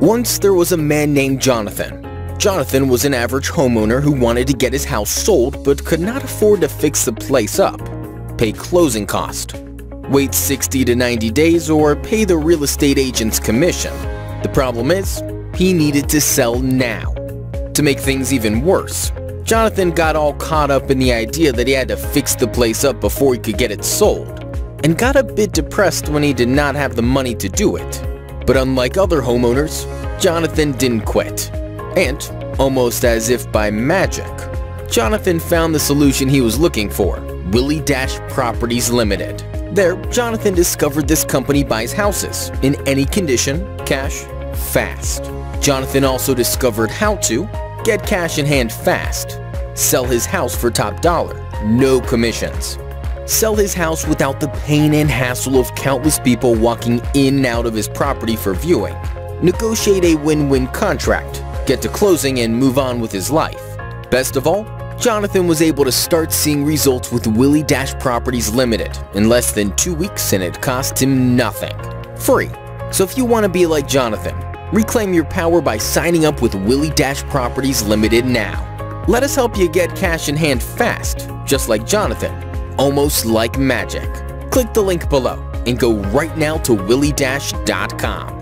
Once there was a man named Jonathan. Jonathan was an average homeowner who wanted to get his house sold but could not afford to fix the place up, pay closing cost, wait 60 to 90 days, or pay the real estate agent's commission. The problem is, he needed to sell now. To make things even worse, Jonathan got all caught up in the idea that he had to fix the place up before he could get it sold, and got a bit depressed when he did not have the money to do it. But unlike other homeowners, Jonathan didn't quit. And, almost as if by magic, Jonathan found the solution he was looking for, Willie Dash Properties Limited. There, Jonathan discovered this company buys houses, in any condition, cash, fast. Jonathan also discovered how to get cash in hand fast, sell his house for top dollar, no commissions, sell his house without the pain and hassle of countless people walking in and out of his property for viewing, negotiate a win-win contract, get to closing, and move on with his life. Best of all, Jonathan was able to start seeing results with Willie Dash Properties Limited in less than 2 weeks, and it cost him nothing. Free. So if you want to be like Jonathan, reclaim your power by signing up with Willie Dash Properties Limited now. Let us help you get cash in hand fast, just like Jonathan, almost like magic. Click the link below and go right now to williedash.com.